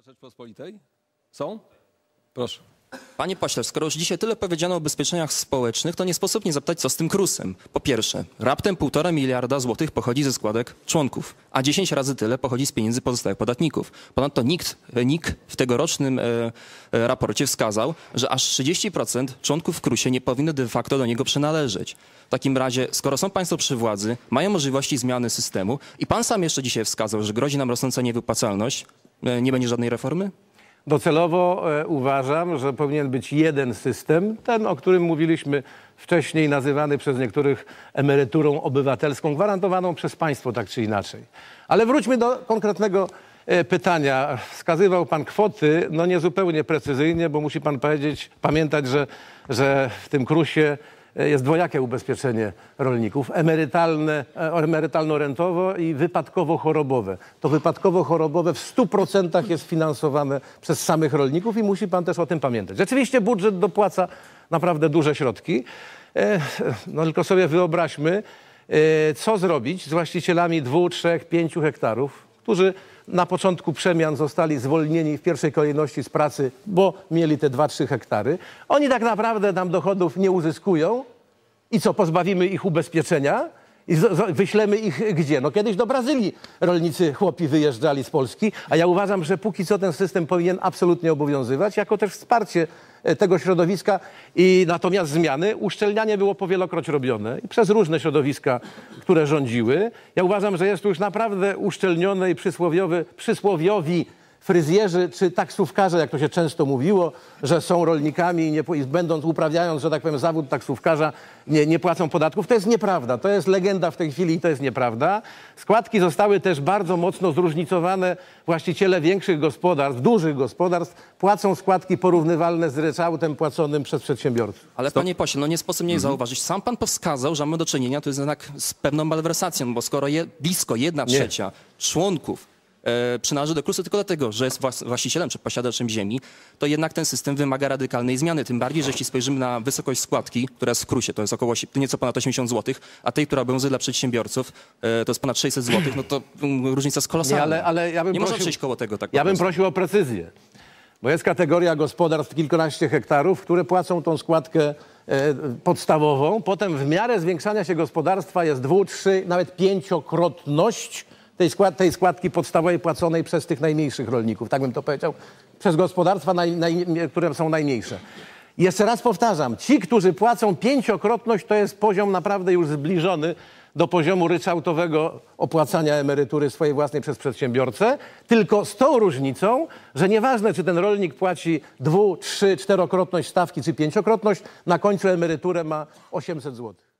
Rzeczpospolitej? Są? Proszę. Panie pośle, skoro już dzisiaj tyle powiedziano o ubezpieczeniach społecznych, to nie sposób nie zapytać, co z tym KRUS-em. Po pierwsze, raptem 1,5 miliarda złotych pochodzi ze składek członków, a 10 razy tyle pochodzi z pieniędzy pozostałych podatników. Ponadto NIK w tegorocznym raporcie wskazał, że aż 30% członków w KRUS-ie nie powinno de facto do niego przynależeć. W takim razie, skoro są państwo przy władzy, mają możliwości zmiany systemu i pan sam jeszcze dzisiaj wskazał, że grozi nam rosnąca niewypłacalność, nie będzie żadnej reformy? Docelowo uważam, że powinien być jeden system, ten, o którym mówiliśmy wcześniej, nazywany przez niektórych emeryturą obywatelską, gwarantowaną przez państwo tak czy inaczej. Ale wróćmy do konkretnego pytania. Wskazywał pan kwoty, no niezupełnie precyzyjnie, bo musi pan pamiętać, że w tym KRUS-ie jest dwojakie ubezpieczenie rolników, emerytalno-rentowo i wypadkowo-chorobowe. To wypadkowo-chorobowe w 100% jest finansowane przez samych rolników i musi pan też o tym pamiętać. Rzeczywiście budżet dopłaca naprawdę duże środki. No tylko sobie wyobraźmy, co zrobić z właścicielami 2, 3, 5 hektarów, którzy na początku przemian zostali zwolnieni w pierwszej kolejności z pracy, bo mieli te 2-3 hektary. Oni tak naprawdę tam dochodów nie uzyskują. I co, pozbawimy ich ubezpieczenia? I wyślemy ich gdzie? No kiedyś do Brazylii rolnicy, chłopi wyjeżdżali z Polski, a ja uważam, że póki co ten system powinien absolutnie obowiązywać, jako też wsparcie tego środowiska. I natomiast zmiany, uszczelnianie było powielokroć robione i przez różne środowiska, które rządziły. Ja uważam, że jest tu już naprawdę uszczelnione i przysłowiowi fryzjerzy czy taksówkarze, jak to się często mówiło, że są rolnikami i uprawiając, że tak powiem, zawód taksówkarza, nie płacą podatków. To jest nieprawda. To jest legenda w tej chwili i to jest nieprawda. Składki zostały też bardzo mocno zróżnicowane. Właściciele większych gospodarstw, dużych gospodarstw płacą składki porównywalne z ryczałtem płaconym przez przedsiębiorców. Ale panie pośle, no nie sposób nie zauważyć. Sam pan wskazał, że mamy do czynienia tu jest jednak z pewną malwersacją, bo skoro blisko 1/3 członków przynależy do KRUS-u tylko dlatego, że jest właścicielem czy posiadaczem ziemi, to jednak ten system wymaga radykalnej zmiany. Tym bardziej, że jeśli spojrzymy na wysokość składki, która jest w KRUS-ie, to jest około nieco ponad 80 zł, a tej, która obowiązuje dla przedsiębiorców, to jest ponad 600 zł, no to różnica jest kolosalna. Ale ja bym nie prosił, można przejść koło tego tak ja bym prosił o precyzję, bo jest kategoria gospodarstw kilkanaście hektarów, które płacą tą składkę podstawową. Potem w miarę zwiększania się gospodarstwa jest 2, 3, nawet 5-krotność tej składki podstawowej płaconej przez tych najmniejszych rolników, tak bym to powiedział, przez gospodarstwa, które są najmniejsze. Jeszcze raz powtarzam, ci, którzy płacą 5-krotność, to jest poziom naprawdę już zbliżony do poziomu ryczałtowego opłacania emerytury swojej własnej przez przedsiębiorcę, tylko z tą różnicą, że nieważne, czy ten rolnik płaci 2, 3, 4-krotność stawki, czy 5-krotność, na końcu emeryturę ma 800 zł.